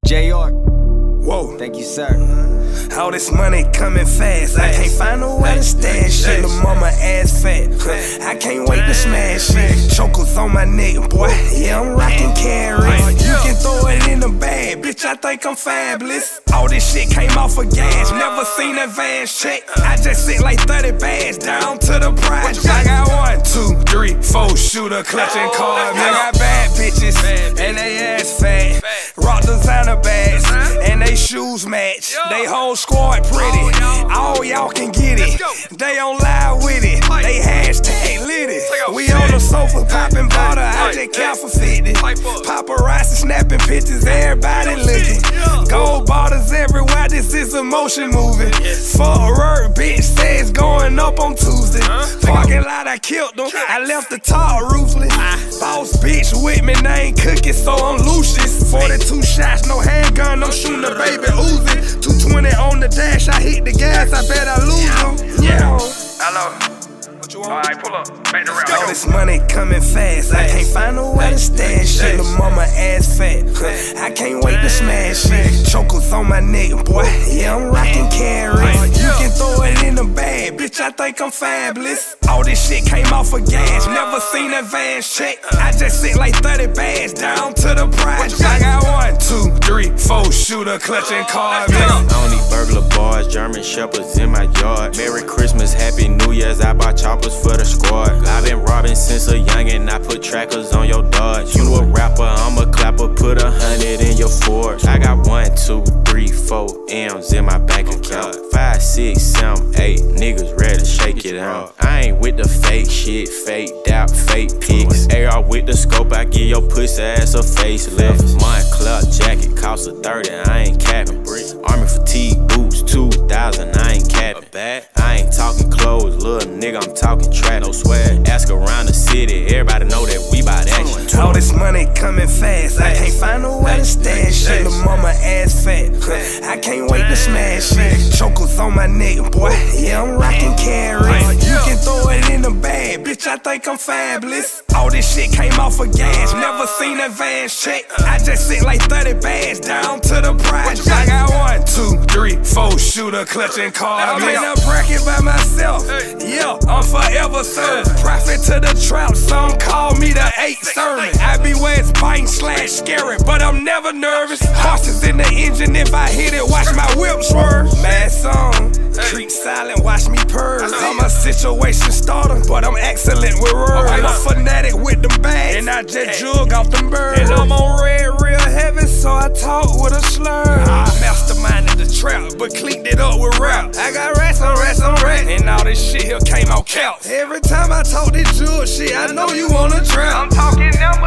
JR. Whoa. Thank you, sir. All this money coming fast. I can't find no way to stash shit. Lil' mama ass fat. I can't wait to smash shit. Chokers on my neck, boy. Yeah, I'm rockin' carrots. You can throw it in the bag, bitch. I think I'm fabulous. All this shit came off of gas. Never seen advance check. I just sent like 30 bags down to the prize. I got 1, 2, 3, 4 shooter clutching cars. I got bad bitches and they ass fat. Rock designer bags and they shoes match. They whole squad pretty. All y'all can get it. They don't lie with it. They hashtag lit it. We on the sofa popping bottle. I just count for 50. Paparazzi snapping pictures. Everybody looking. Gold bottles everywhere. This is a motion moving. Fuck work, bitch says going up on Tuesday. Parking lot, I killed them. I left the top roofless. Boss bitch with me, they ain't cooking, so I'm Lucius. 42 shots, no handgun, I'm shooting the baby Uzi. 220 on the dash, I hit the gas, I bet I lose them. Yeah. Hello. What you want? Alright, pull up. Back the round. All this money coming fast. I can't find no way to stash shit. Lil' mama ass fat. I can't wait to smash shit. Chokers on my neck, boy. Yeah, I'm rockin' carrots. You can throw it in the bag, bitch. I think I'm fabulous. All this shit came off of gas. Never seen advance check. I just sent like 30 bags down to the prize. I got 1, 2, 3, 4 shooter clutching cars. Only burglar bars, German shepherds in my yard. Merry Christmas, Happy New Year's. I bought choppers for the squad. I've been robbing since a youngin', I put trackers on your Dodge. You a rapper, I'm a clapper, put 100 in your Ford. I got 1, 2, 3, 4 M's in my bank account. 5, 6, 7, 8 niggas ready to shake it out. I ain't with the fake shit, faked out, fake pics. AR with the scope, I give your pussy ass a facelift. Montclair jacket cost a 30, I ain't capping. Army fatigue boots, 2,000, I ain't capping. I ain't talking clothes, little nigga, I'm talking trap. No swag, ask around the city, everybody know that we bout action. All this money coming fast, I can't find no way to stash shit. Lil' mama ass fat, I can't wait to smash shit. Chokers on my neck, boy, yeah, I'm rockin' carrots. You can throw it in the bag, bitch, I think I'm fabulous. All this shit came off of gas, never seen advance check. I just sent like 30 bags down to the prize. I got 1, 2, 3, 4 shooter clutching cars. I'm in a bracket by myself, yeah, I'm forever served. Profit to the trap, some call me the 8th sermon. I be where it's biting / scary, but I'm never nervous. Horses in the engine, if I hit it, watch my whip swerve. Mad song, creep silent, watch me purr. I'm a situation starter, but I'm excellent with words. I'm a fanatic with them bags, and I just jug off them birds. And I'm on red real heavy, so I talk with a slur. I masterminded the trap, but cleaned it up with rap. I got rats on rats on rats, and all this shit here came out counts. Every time I talk this jug shit, I know you wanna trap. I'm talking numbers.